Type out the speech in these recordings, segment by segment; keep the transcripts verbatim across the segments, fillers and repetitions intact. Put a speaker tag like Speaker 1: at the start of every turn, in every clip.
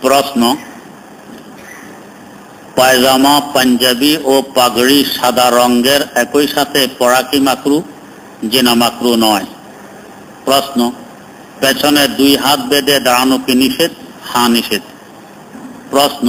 Speaker 1: প্রশ্ন, পায়জামা, পাঞ্জাবি ও পাগড়ি সাদা রঙের একই সাথে পরা কি মাকরু? জি না, মাকরু নয়। প্রশ্ন, পেছনে দুই হাত বেঁধে দাঁড়ানো কি নিষেধ? হ্যাঁ, নিষেধ। প্রশ্ন,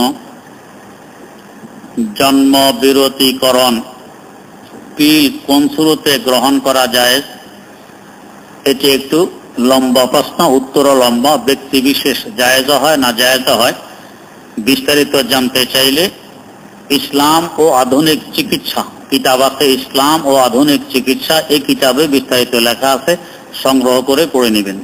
Speaker 1: জন্ম বিরতিকরণ পিল কোন শুরুতে গ্রহণ করা যায়? এটি একটু লম্বা প্রশ্ন, উত্তরও লম্বা। ব্যক্তি বিশেষ জায়েজ হয় না জায়েজ হয় বিস্তারিত জানতে চাইলে ইসলাম ও আধুনিক চিকিৎসা কিতাব আছে, ইসলাম ও আধুনিক চিকিৎসা, এই কিতাবে বিস্তারিত লেখা আছে, সংগ্রহ করে পড়ে নেবেন।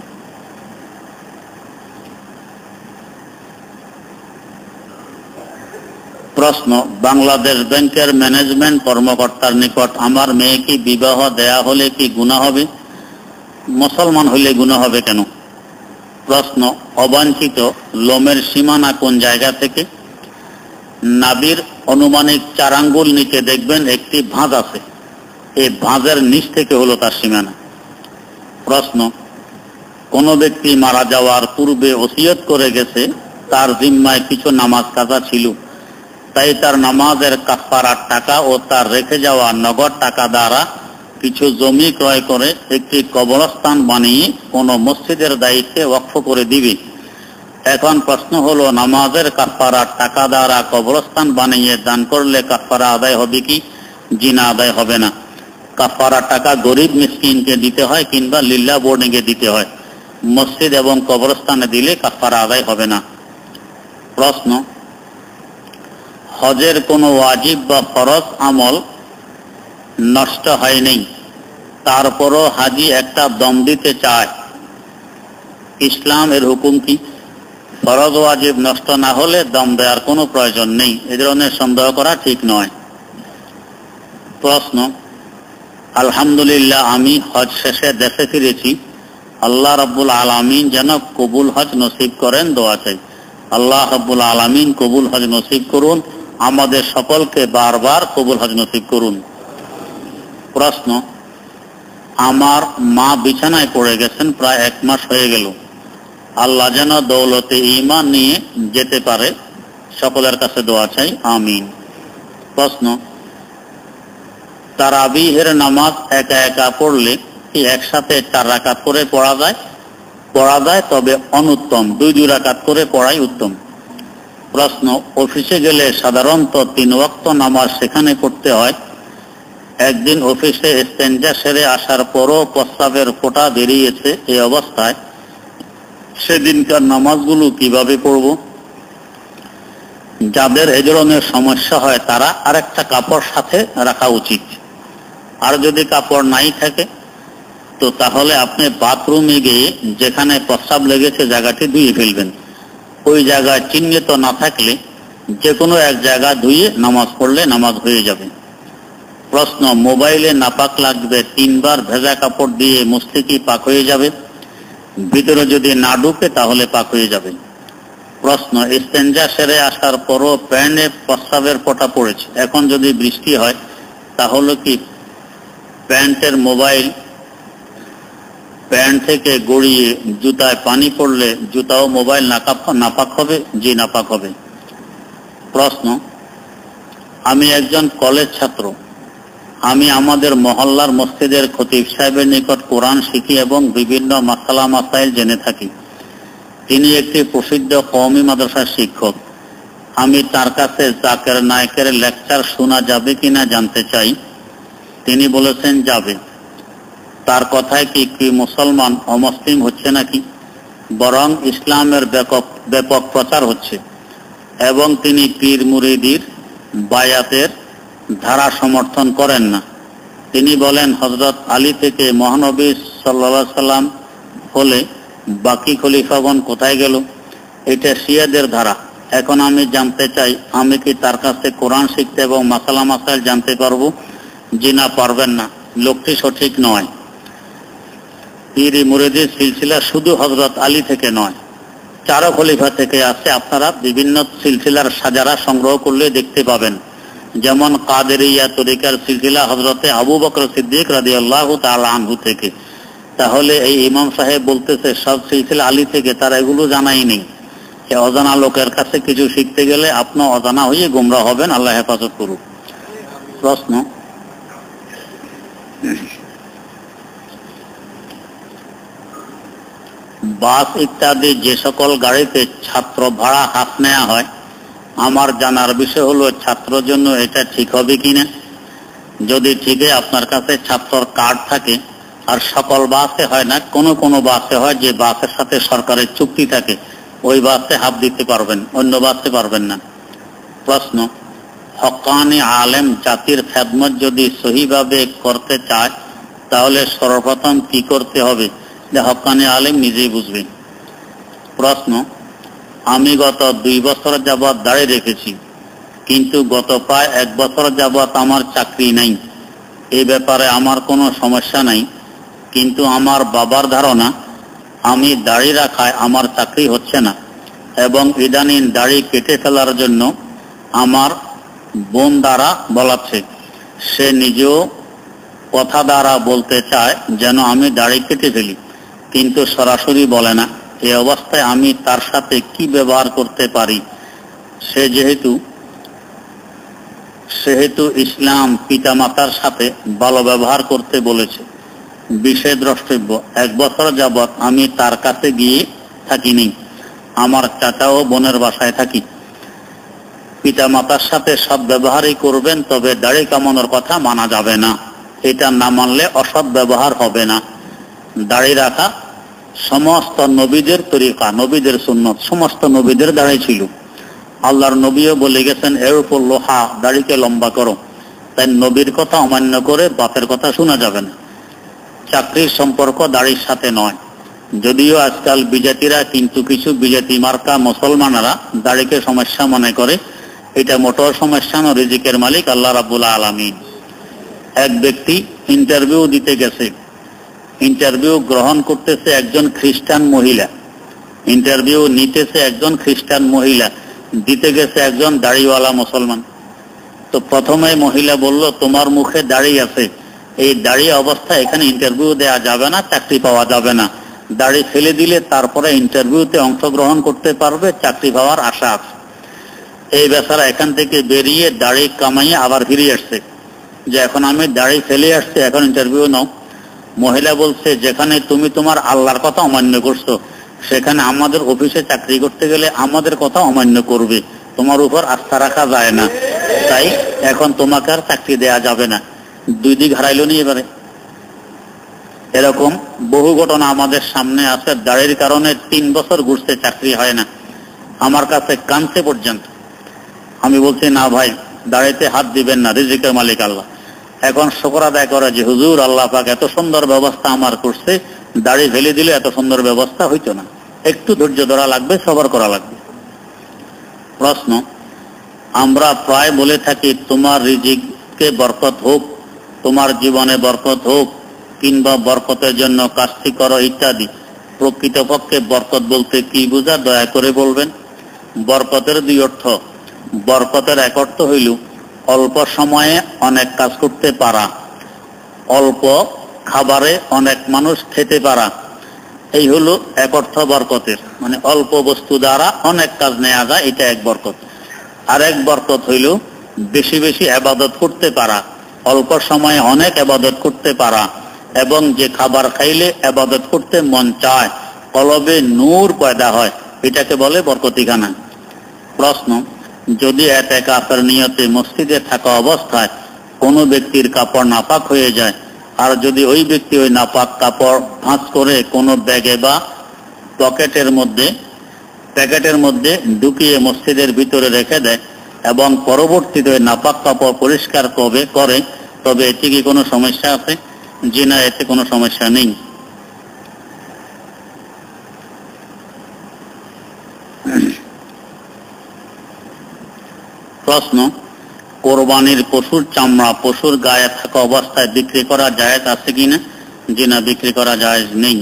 Speaker 1: প্রশ্ন, বাংলাদেশ ব্যাংকের ম্যানেজমেন্ট কর্মকর্তার নিকট আমার মেয়েকে বিবাহ দেয়া হলে কি গুনাহ হবে? মুসলমান হইলে গুনাহ হবে কেন? প্রশ্ন, অবাঞ্ছিত লোমের সীমানা কোন জায়গা থেকে? নাভির অনুমানিক চার আঙ্গুল নিচে দেখবেন একটি ভাঁজ আছে, এই ভাঁজের নিচ থেকে হলো তার সীমানা। প্রশ্ন, কোন ব্যক্তি মারা যাওয়ার পূর্বে ওসিয়ত করে গেছে তার জিম্মায় কিছু নামাজ কাজা ছিল, তাই তার নামাজের কাফারার টাকা ও তার রেখে যাওয়া নগদ টাকা দ্বারা কিছু জমি ক্রয় করে একটি কবরস্থান বানিয়ে কোন মসজিদের দায়িত্বে ওয়াকফ করে দিবে। এখন প্রশ্ন হলো, নামাজের কাফারার টাকা দ্বারা কবরস্থান বানিয়ে দান করলে কাফারা আদায় হবে কি? জি না, আদায় হবে না। কাফারার টাকা গরিব মিসকিনকে দিতে হয় কিংবা লিল্লাহ বোর্ডিংয়ে দিতে হয়, মসজিদ এবং কবরস্থানে দিলে কাফারা আদায় হবে না। প্রশ্ন, হজের কোনো ওয়াজিব বা ফরজ আমল নষ্ট হয়নি, তারপরও হাজি একটা দম দিতে চায়, ইসলাম এর হুকুম কি? ফরজ ওয়াজিব নষ্ট না হলে দম দেওয়ার কোনো প্রয়োজন নেই, এ ধরনের সন্দেহ করা ঠিক নয়। প্রশ্ন, আলহামদুলিল্লাহ, আমি হজ শেষে দেশে ফিরেছি, আল্লাহ রাব্বুল আলামিন যেন কবুল হজ নসিব করেন, দোয়া চাই। আল্লাহ রাব্বুল আলামিন কবুল হজ নসিব করুন, আমাদের সকলকে বারবার কবুল হজ নসিব করুন। প্রশ্ন, আমার মা বিছানায় পড়ে গেছেন, প্রায় এক মাস হয়ে গেল, আল্লাহ যেন দৌলতে ঈমান নিয়ে যেতে পারে, সকলের কাছে দোয়া চাই, আমিন। প্রশ্ন, তারাবিহের নামাজ একা একা পড়লে কি একসাথে চার রাকাত করে পড়া যায়? পড়া যায়, তবে অনুত্তম, দুই দুই রাকাত করে পড়াই উত্তম। প্রশ্ন, অফিসে গেলে সাধারণত তিন ওয়াক্ত নামাজ সেখানে পড়তে হয়, একদিন অফিসে ইস্তেঞ্জা সেরে আসার পরও প্রস্রাবের ফোঁটা বেরিয়েছে, এই অবস্থায় সেদিনকার নামাজগুলো কিভাবে পড়ব? যাদের এ ধরনের সমস্যা হয় তারা আরেকটা কাপড় সাথে রাখা উচিত, আর যদি কাপড় নাই থাকে তো তাহলে আপনি বাথরুমে গিয়ে যেখানে প্রস্রাব লেগেছে জায়গাটি ধুয়ে ফেলবেন। ওই জায়গায় চিহ্নিত না থাকলে যে কোনো এক জায়গা ধুয়ে নামাজ পড়লে নামাজ হয়ে যাবে। প্রশ্ন, মোবাইলে নাপাক লাগবে তিনবার ভেজা কাপড় দিয়ে মুছতে কি পাক হয়ে যাবে? ভিতরে যদি না ঢুকে তাহলে পাক হয়ে যাবে। প্রশ্ন, ইস্তেঞ্জা সেরে আসার পরও প্যান্টে প্রস্রাবের ফোঁটা পড়েছে, এখন যদি বৃষ্টি হয় তাহলে কি প্যান্টের মোবাইল প্যান্ট থেকে গড়িয়ে জুতায় পানি পড়লে জুতা ও মোবাইল নাপাক হবে? জি, নাপাক হবে। প্রশ্ন, আমি একজন কলেজ ছাত্র, আমি আমাদের মহল্লার মসজিদের খতিব সাহেবের নিকট কোরআন শিখি এবং বিভিন্ন মাসালা মাসাইল জেনে থাকি। তিনি একটি প্রসিদ্ধ কওমি মাদ্রাসার শিক্ষক। আমি তার কাছে জাকের নায়েকের লেকচার শোনা যাবে কিনা জানতে চাই। তিনি বলেছেন যাবে। তার কথায় কি কি মুসলমান অমুসলিম হচ্ছে নাকি? বরং ইসলামের ব্যাপক ব্যাপক প্রচার হচ্ছে এবং তিনি পীর মুরিদির বায়াতের ধারা সমর্থন করেন না। তিনি বলেন, হযরত আলী থেকে মহানবী সাল্লাল্লাহু আলাইহি সাল্লাম হলে বাকি খলিফাগণ কোথায় গেল? এটা শিয়াদের ধারা। এখন আমি জানতে চাই, আমি কি তার কাছে কোরআন শিখতে এবং মাসালা মাসাইল জানতে পারবো? জি না, পারবেন না, লোকটি সঠিক নয়। পীর মুরিদির সিলসিলা শুধু হযরত আলী থেকে নয়, চারো খলিফা থেকে আছে। আপনারা বিভিন্ন সিলসিলার সাজারা সংগ্রহ করলে দেখতে পাবেন, যেমন কাদেরিয়া তরিকার সিলসিলা হযরতে আবু বকর সিদ্দিক রাদিয়াল্লাহু তাআলা আনহু থেকে। তাহলে এই ইমাম সাহেব বলতেছে সব সিলসিলা আলী থেকে, তারা এগুলো জানাই নেই। এই অজানা লোকের কাছে কিছু শিখতে গেলে আপনি অজানা হয়ে গোমরা হবেন। আল্লাহ হেফাজত করুক। প্রশ্ন, বাস ইত্যাদি যে সকল গাড়িতে ছাত্র ভাড়া হাত নেওয়া হয়, আমার জানার বিষয় হলো ছাত্রের জন্য এটা ঠিক হবে কিনা। যদি ঠিক হয়, আপনার কাছে ছাত্রর কার্ড থাকে, আর সকল বাসে হয় না, কোনো কোনো বাসে হয় যে বাসের সাথে সরকারের চুক্তি থাকে, ওই বাসে হাত দিতে পারবেন, অন্য বাসে পারবেন না। প্রশ্ন, হক্কানি আলেম জাতির খেদমত যদি সহিভাবে করতে চায় তাহলে সর্বপ্রথম কি করতে হবে? যে হক্কানি আলেম নিজেই বুঝবেন। প্রশ্ন, আমি গত দুই বছর যাবৎ দাড়ি রেখেছি, কিন্তু গত প্রায় এক বছর যাবৎ আমার চাকরি নাই। এই ব্যাপারে আমার কোনো সমস্যা নাই, কিন্তু আমার বাবার ধারণা আমি দাড়ি রাখায় আমার চাকরি হচ্ছে না, এবং ইদানিং দাড়ি কেটে ফেলার জন্য আমার বোন দ্বারা বলাচ্ছে। সে নিজেও কথা দ্বারা বলতে চায় যেন আমি দাড়ি কেটে ফেলি, কিন্তু সরাসরি বলে না। এই অবস্থায় আমি তার সাথে কি ব্যবহার করতে পারি? সে যেহেতু সেহেতু ইসলাম পিতামাতার সাথে ভালো ব্যবহার করতে বলেছে। বিশেষ দ্রষ্টব্য, এক বছর যাবৎ আমি তার কাছে গিয়ে থাকিনি, আমার চাচা ও বোনের বাসায় থাকি। পিতামাতার সাথে সৎ ব্যবহারই করবেন, তবে দাড়ি কামানোর কথা মানা যাবে না। এটা না মানলে অসৎ ব্যবহার হবে না। দাড়ি রাখা সমস্ত নবীদের তরিকা, নবীদের সুন্নত, সমস্ত নবীদের দাড়ি ছিল। আল্লাহর নবীও বলে গেছেন, এর উপর লোহা, দাড়িকে লম্বা করো। তাই নবীর কথা অমান্য করে বাপের কথা শোনা যাবে না। চাকরির সম্পর্ক দাড়ির সাথে নয়, যদিও আজকাল বিজাতিরা, কিন্তু কিছু বিজাতি মার্কা মুসলমানেরা দাড়িকে সমস্যা মনে করে। এটা মোটর সমস্যা না, রিজিকের মালিক আল্লাহ রাব্বুল আলামিন। এক ব্যক্তি ইন্টারভিউ দিতে গেছে, ইন্টারভিউ গ্রহণ করতেছে একজন খ্রিস্টান মহিলা, ইন্টারভিউ নিতেছে একজন খ্রিস্টান মহিলা, দিতে গেছে একজন দাড়িওয়ালা মুসলমান। তো প্রথমে মহিলা বলল, তোমার মুখে দাড়ি আছে, এই দাড়ি অবস্থায় এখানে ইন্টারভিউ দেওয়া যাবে না, চাকরি পাওয়া যাবে না। দাড়ি ফেলে দিলে তারপরে ইন্টারভিউতে অংশগ্রহণ করতে পারবে, চাকরি পাওয়ার আশা আছে। এই বেচারা এখান থেকে বেরিয়ে দাড়ি কামাইয়ে আবার ফিরে আসছে, যে এখন আমি দাড়ি ফেলে আসছি, এখন ইন্টারভিউ নাও। মহিলা বলছে, যেখানে তুমি তোমার আল্লাহর কথা অমান্য করছো, সেখানে আমাদের অফিসে চাকরি করতে গেলে আমাদের কথা অমান্য করবে, তোমার উপর আস্থা রাখা যায় না, তাই এখন তোমাকে আর চাকরি দেয়া যাবে না। দুই দিক হারাইল নি এবারে। এরকম বহু ঘটনা আমাদের সামনে আছে। দাড়ির কারণে তিন বছর ঘুরছে, চাকরি হয় না, আমার কাছে কানছে পর্যন্ত। আমি বলছি, না ভাই, দাড়িতে হাত দিবেন না, রিজিকের মালিক আল্লাহ। এখন শুকর আদায় করে যে হুজুর, আল্লাহ পাক এত সুন্দর ব্যবস্থা আমার করছে, দাড়ি ফেলে দিলে এত সুন্দর ব্যবস্থা হইতো না। একটু ধৈর্য ধরা লাগবে, সবর করা লাগবে। প্রশ্ন, আমরা প্রায় বলে থাকি তোমার রিজিকে বরকত হোক, তোমার জীবনে বরকত হোক, কিংবা বরকতের জন্য কাজটি করো ইত্যাদি। প্রকৃতপক্ষে বরকত বলতে কি বোঝা, দয়া করে বলবেন। বরকতের দুই অর্থ। বরকতের এক অর্থ হইল অল্প সময়ে অনেক কাজ করতে পারা, অল্প খাবারে অনেক মানুষ খেতে পারা, এই হলো এক অর্থ বরকতের। মানে অল্প বস্তু দ্বারা অনেক কাজ নেওয়া যায়, এটা এক বরকত। আর এক বরকত হইল বেশি বেশি ইবাদত করতে পারা, অল্প সময়ে অনেক ইবাদত করতে পারা, এবং যে খাবার খাইলে ইবাদত করতে মন চায়, কলবে নূর পয়দা হয়, এটাকে বলে বরকতিখানা। প্রশ্ন, যদি ইতিকাফের নিয়তে মসজিদে থাকা অবস্থায় কোনো ব্যক্তির কাপড় নাপাক হয়ে যায়, আর যদি ওই ব্যক্তি ওই নাপাক কাপড় ভাঁজ করে কোনো ব্যাগে বা পকেটের মধ্যে প্যাকেটের মধ্যে ঢুকিয়ে মসজিদের ভিতরে রেখে দেয় এবং পরবর্তীতে নাপাক কাপড় পরিষ্কার কবে করে, তবে এতে কি কোনো সমস্যা আছে? জি না, এতে কোনো সমস্যা নেই। প্রশ্ন, কোরবানির পশুর চামড়া পশুর গায়ে থাকা অবস্থায় বিক্রি করা জায়েজ আছে কিনা? জি না, বিক্রি করা জায়েজ নেই।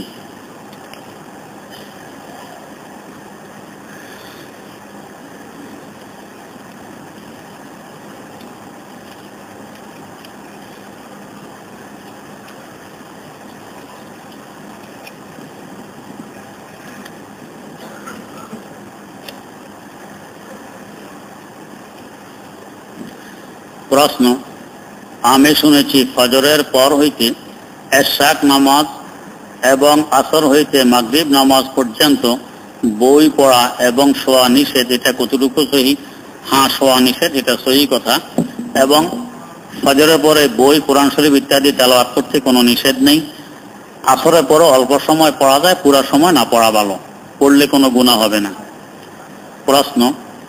Speaker 1: প্রশ্ন, আমি শুনেছি ফজরের পর হইতে এশাক নামাজ এবং আসর হইতে মাগরিব নামাজ পর্যন্ত বই পড়া এবং শোয়া নিষেধ, এটা কতটুকু সহি? হ্যাঁ, শোয়া নিষেধ, এটা সহি কথা। এবং ফজরের পরে বই, কোরআন শরীফ ইত্যাদি তেলাওয়াত করতে কোনো নিষেধ নেই। আসরের পরে অল্প সময় পড়া যায়, পুরা সময় না পড়া ভালো, পড়লে কোনো গুনাহ হবে না। প্রশ্ন,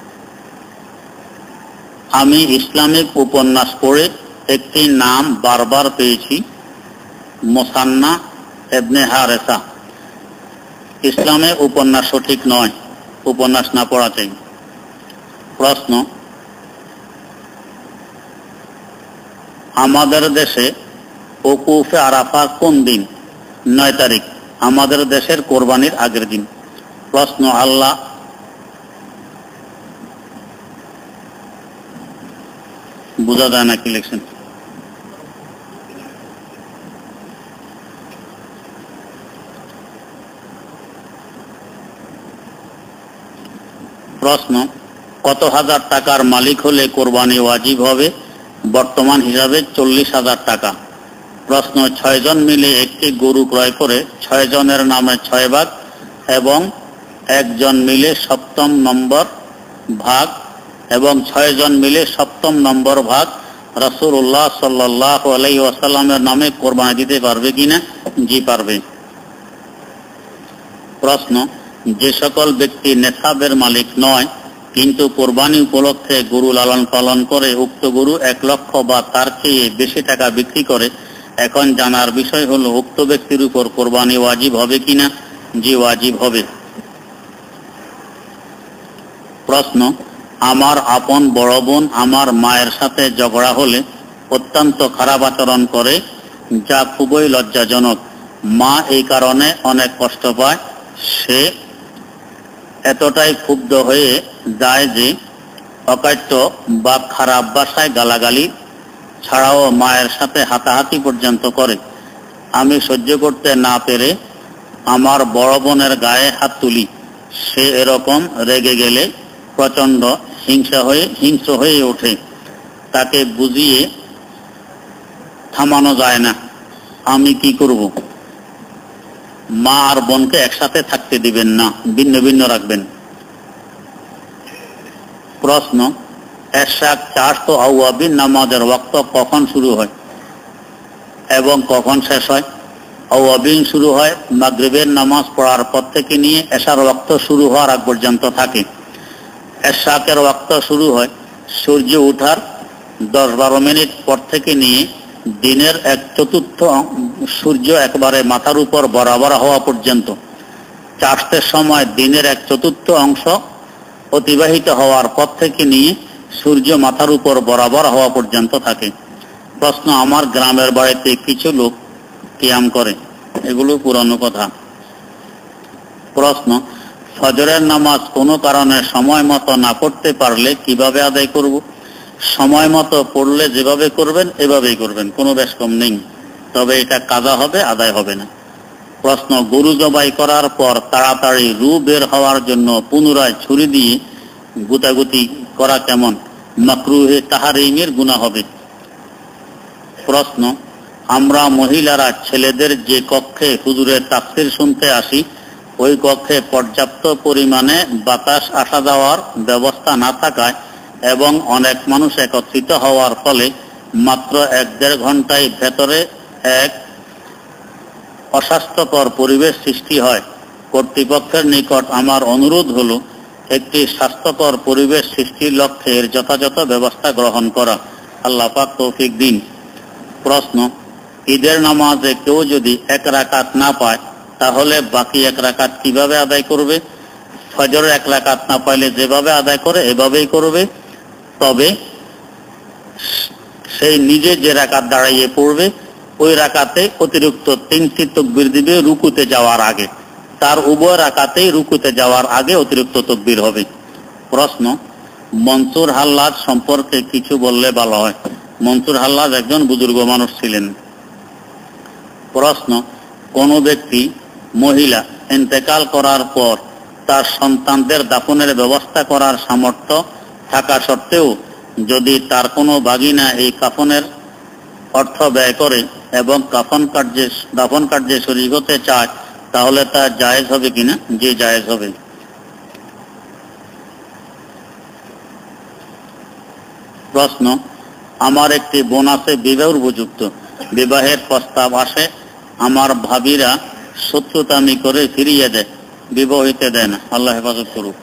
Speaker 1: আমি ইসলামিক উপন্যাস পড়ে একটি নাম বারবার পেয়েছি, মুসান্না ইবনে হারেসা। ইসলামে উপন্যাস সঠিক নয়, উপন্যাস না পড়া চাই। প্রশ্ন, আমাদের দেশে ওকুফে আরাফা কোন দিন? নয় তারিখ, আমাদের দেশের কোরবানির আগের দিন। প্রশ্ন, আল্লাহ বোঝা যায় না কি লিখছেন? প্রশ্ন, কত হাজার টাকার মালিক হলে কোরবানি ওয়াজিব হবে? বর্তমান হিসাবে চল্লিশ হাজার টাকা। প্রশ্ন, ছয় জন মিলে একটি গরু ক্রয় করে ছয় জনের নামে ছয় ভাগ এবং একজন মিলে সপ্তম নম্বর ভাগ এবং ছয় জন মিলে সপ্তম নম্বর ভাগ রাসূলুল্লাহ সাল্লাল্লাহু আলাইহি ওয়াসাল্লামের নামে কোরবানি দিতে পারবে কিনা? জি, পারবে। প্রশ্ন, যে সকল ব্যক্তি নেসাবের মালিক নয় কিন্তু কোরবানি উপলক্ষে গরু লালন পালন করে উক্ত গরু এক লক্ষ বা তার চেয়ে বেশি টাকা বিক্রি করে, এখন জানার বিষয় হলো উক্ত ব্যক্তির উপর কোরবানি ওয়াজিব হবে কিনা? জি, ওয়াজিব হবে। প্রশ্ন, আমার আপন বড় বোন আমার মায়ের সাথে ঝগড়া হলে অত্যন্ত খারাপ আচরণ করে, যা খুবই লজ্জাজনক। মা এই কারণে অনেক কষ্ট পায়। সে এতটাই ক্ষুব্ধ হয়ে যায় যে অকাট্য বা খারাপ ভাষায় গালাগালি ছাড়াও মায়ের সাথে হাতাহাতি পর্যন্ত করে। আমি সহ্য করতে না পেরে আমার বড় বোনের গায়ে হাত তুলি। সে এরকম রেগে গেলে প্রচন্ড হিংসা হয়ে হিংস্র হয়ে ওঠে। তাকে বুঝিয়ে থামানো যায় না। আমি কি করব? মা আর বোনকে একসাথে থাকতে দিবেন না, ভিন্ন ভিন্ন রাখবেন। প্রশ্ন, এশাক চার তো আওয়াবিন নামাজের ওয়াক্ত কখন শুরু হয় এবং কখন শেষ হয়? আওয়াবিন শুরু হয় মাগরিবের নামাজ পড়ার পর থেকে নিয়ে এশার ওয়াক্ত শুরু হওয়ার আগ পর্যন্ত থাকে। এশাকের ওয়াক্ত শুরু হয় সূর্য ওঠার দশ বারো মিনিট পর থেকে নিয়ে দিনের এক চতুর্থ সূর্য একবারে মাথার উপর বরাবর হওয়া পর্যন্ত। চাষের সময় দিনের এক চতুর্থ অংশ অতিবাহিত হওয়ার পর থেকে নিয়ে সূর্য মাথার উপর বরাবর হওয়া পর্যন্ত থাকে। প্রশ্ন, আমার গ্রামের বাড়িতে কিছু লোক কিয়াম করে, এগুলো পুরানো কথা। প্রশ্ন, ফজরের নামাজ কোনো কারণে সময় মতো না পড়তে পারলে কিভাবে আদায় করব? সময় মতো পড়লে যেভাবে করবেন এভাবেই করবেন, কোনো বেশ কম নেই, তবে এটা কাজা হবে, আদায় হবে না। প্রশ্ন, গরু জবাই করার পর তাড়াতাড়ি রু বের হওয়ার জন্য পুনরায় ছুরি দিয়ে গুতাগুতি করা কেমন? মাকরুহে তাহরিমের গুনাহ হবে। প্রশ্ন, আমরা মহিলারা ছেলেদের যে কক্ষে হুজুরের তাফসীর শুনতে আসি, ওই কক্ষে পর্যাপ্ত পরিমাণে বাতাস আসা যাওয়ার ব্যবস্থা না থাকায় এবং অনেক মানুষ একত্রিত হওয়ার ফলে মাত্র এক দেড় ঘন্টায় ভেতরে এক অস্বাস্থ্যকর পরিবেশ সৃষ্টি হয়। কর্তৃপক্ষের নিকট আমার অনুরোধ হল একটি স্বাস্থ্যকর পরিবেশ সৃষ্টির লক্ষ্যে এর যথাযথ ব্যবস্থা গ্রহণ করা। আল্লাহ পাক তৌফিক দিন। প্রশ্ন, ঈদের নামাজে কেউ যদি এক রাকাত না পায় তাহলে বাকি এক রাকাত কিভাবে আদায় করবে? ফজরের এক রাকাত না পাইলে যেভাবে আদায় করে এভাবেই করবে, তবে সেই নিজে যে রাকাত দাঁড়াইয়ে পড়বে ওই রাকাতে অতিরিক্ত তিনটি তাকবীর দিবে রুকুতে যাওয়ার আগে। তার উভয় রাকাতেই রুকুতে যাওয়ার আগে অতিরিক্ত তাকবীর হবে। প্রশ্ন, মনসুর হাল্লাজ সম্পর্কে কিছু বললে ভালো হয়। মনসুর হাল্লাজ একজন বুজুর্গ মানুষ ছিলেন। প্রশ্ন, কোন ব্যক্তি মহিলা ইন্তেকাল করার পর তার সন্তানদের দাফনের ব্যবস্থা করার সামর্থ্য থাকা সত্ত্বেও যদি তার কোনো ভাগিনা এই কাফনের অর্থ ব্যয় করে এবং কাফন কার্যে দাফন কার্যে শরীক হতে চায় তাহলে তা জায়েজ হবে কিনা? যে জায়েজ হবে। প্রশ্ন, আমার একটি বোন আছে বিবাহ উপযুক্ত, বিবাহের প্রস্তাব আসে, আমার ভাবিরা শত্রুতামি করে ফিরিয়ে দেয়, বিবাহ হইতে দেয় না, আল্লাহ হেফাজত করুক।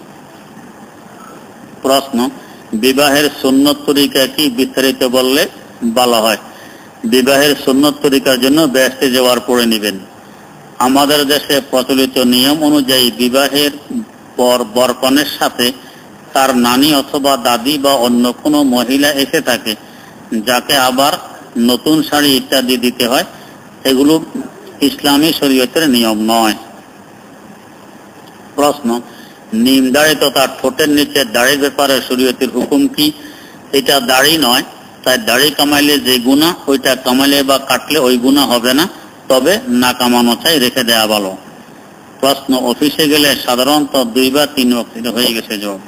Speaker 1: প্রশ্ন, বিবাহের সুন্নত তরিকা কি বিস্তারিত বললে ভালো হয়? বিবাহের সুন্নত তরিকার জন্য বেহেশতে যাওয়ার পরে নেবেন। আমাদের দেশে প্রচলিত নিয়ম অনুযায়ী বিবাহের পর বরকনের সাথে তার নানি অথবা দাদি বা অন্য কোনো মহিলা এসে থাকে, যাকে আবার নতুন শাড়ি ইত্যাদি দিতে হয়। এগুলো ইসলামী শরীয়তের নিয়ম নয়। প্রশ্ন, নিম দাড়ি তথা ঠোঁটের নিচে দাড়ির ব্যাপারে শরীয়তের হুকুম কি? এটা দাড়ি নয়, তাই দাড়ি কামাইলে যে গুনাহ, ওইটা কামাইলে বা কাটলে ওই গুনাহ হবে না, তবে না কামানো চাই, রেখে দেয়া ভালো। প্রশ্ন, অফিসে গেলে সাধারণত দুই বা তিন ওয়াক্ত হয়ে গেছে জবাব।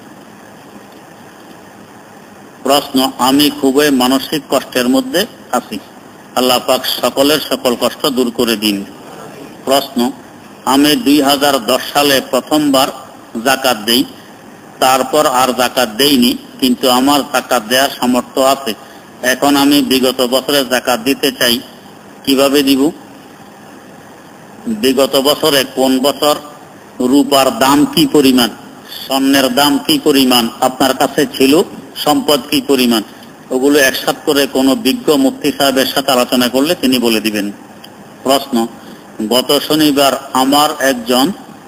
Speaker 1: প্রশ্ন, আমি খুবই মানসিক কষ্টের মধ্যে আছি, আল্লাহ পাক সকলের সকল কষ্ট দূর করে দিন। প্রশ্ন, আমি দুই হাজার দশ সালে প্রথমবার যাকাত দেই, তারপর আর যাকাত দেইনি, কিন্তু আমার যাকাত দেওয়ার সামর্থ্য আছে। এখন আমি বিগত বছরে যাকাত দিতে চাই, কিভাবে দিব? বিগত বছরে কোন বছর রূপার দাম কি পরিমাণ, স্বর্ণের দাম কি পরিমাণ আপনার কাছে ছিল, সম্পদ কি পরিমাণ, ওগুলো একসাথ করে কোনো বিজ্ঞ মুফতি সাহেবের সাথে আলোচনা করলে তিনি বলে দিবেন। প্রশ্ন, গত শনিবার আমার একজন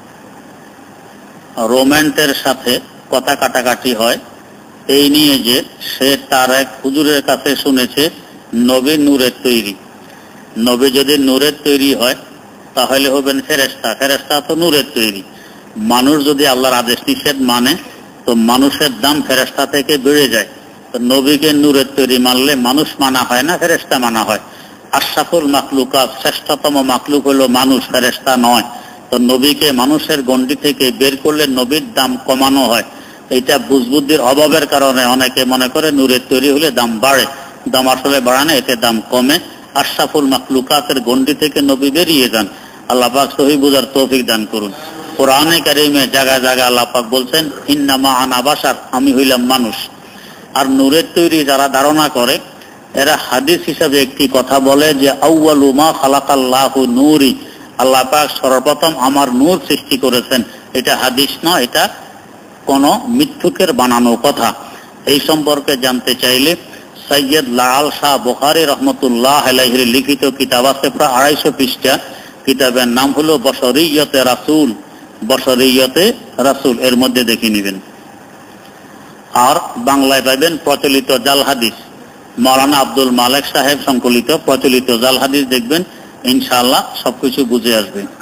Speaker 1: রোম্যান্টের সাথে কথা কাটাকাটি হয় এই নিয়ে যে সে তার এক হুজুরের কাছে শুনেছে নবী নূরের তৈরি। নবী যদি নূরের তৈরি হয় তাহলে হবেন ফেরেশতা, ফেরেশতা তো নূরের তৈরি। মানুষ যদি আল্লাহর আদেশ নিষেধ মানে তো মানুষের দাম ফেরেশতা থেকে বেড়ে যায়। তো নবীকে নূরের তৈরি মানলে মানুষ মানা হয় না, ফেরেশতা মানা হয়। আশরাফুল মাখলুকাত, শ্রেষ্ঠতম মাখলুক হলো মানুষ, ফেরেশতা নয়। তো নবীকে মানুষের গণ্ডি থেকে বের করলে নবীর দাম কমানো হয়। এটা বুঝবুদ্ধির অভাবের কারণে অনেকে মনে করে নূরের তৈরি হলে দাম বাড়ে, দাম আসলে বাড়ে না, এতে দাম কমে। আশরাফুল মাখলুকাতের গণ্ডি থেকে নবী বেরিয়ে যান। আল্লাহ পাক সহি বুঝার তৌফিক দান করুন। কোরআনে কারিমে জায়গায় জায়গায় আল্লাহ পাক বলছেন ইন্নামা আনা বাশার, আমি হইলাম মানুষ। আর নূরের তৈরি যারা ধারণা করে এরা হাদিস হিসাবে একটি কথা বলে যে আউয়ালু মা খালাকাল্লাহু নূরি, আল্লাহ পাক সর্বপ্রথম আমার নূর সৃষ্টি করেছেন। এটা হাদিস নয়, এটা কোন মিথ্যুকের বানানো কথা। এই সম্পর্কে জানতে চাইলে সৈয়দ লাল শাহ বুখারী রহমতুল্লাহ আলাইহির লিখিত কিতাব আছে প্রায় আড়াইশো পৃষ্ঠা। কিতাবের নাম হলো বশরিয়তে রাসূল, বশরিয়তে রাসূল, এর মধ্যে দেখে নেবেন। আর বাংলায় পাবেন প্রচলিত জাল হাদিস, মাওলানা আব্দুল মালেক সাহেব সংকলিত প্রচলিত জাল হাদিস দেখবেন, ইনশাআল্লাহ সবকিছু বুঝে আসবে।